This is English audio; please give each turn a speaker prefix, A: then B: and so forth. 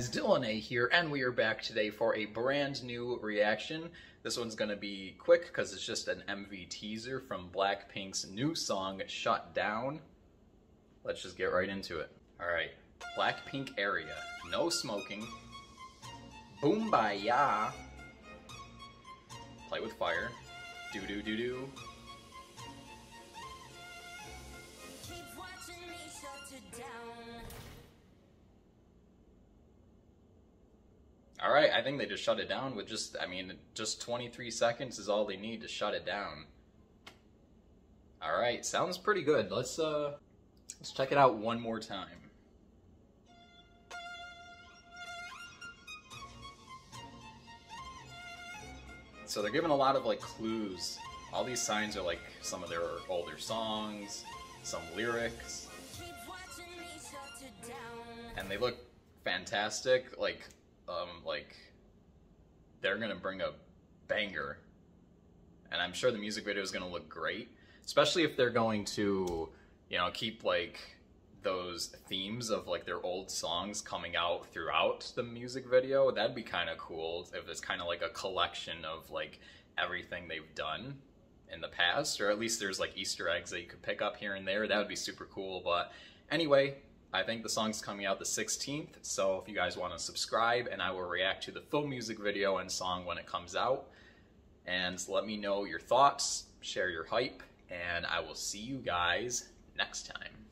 A: guys, Dylan A here, and we are back today for a brand new reaction. This one's gonna be quick because it's just an MV teaser from Blackpink's new song, Shut Down. Let's just get right into it. Alright, Blackpink area, no smoking, Boombayah, play with fire, do-do-do-do. Alright, I think they just shut it down with just 23 seconds is all they need to shut it down. Alright, sounds pretty good. Let's check it out one more time. So they're giving a lot of clues. All these signs are some of their older songs, some lyrics. And they look fantastic. They're gonna bring a banger, and I'm sure the music video is gonna look great, especially if they're going to, keep those themes of their old songs coming out throughout the music video. That'd be kind of cool if it's kind of like a collection of everything they've done in the past, or at least there's Easter eggs that you could pick up here and there. That would be super cool. But anyway, I think the song's coming out the 16th, so if you guys want to subscribe, and I will react to the full music video and song when it comes out. And let me know your thoughts, share your hype, and I will see you guys next time.